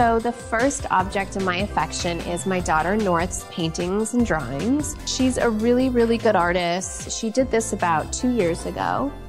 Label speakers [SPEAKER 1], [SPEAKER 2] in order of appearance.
[SPEAKER 1] So the first object of my affection is my daughter North's paintings and drawings. She's a really, really good artist. She did this about 2 years ago.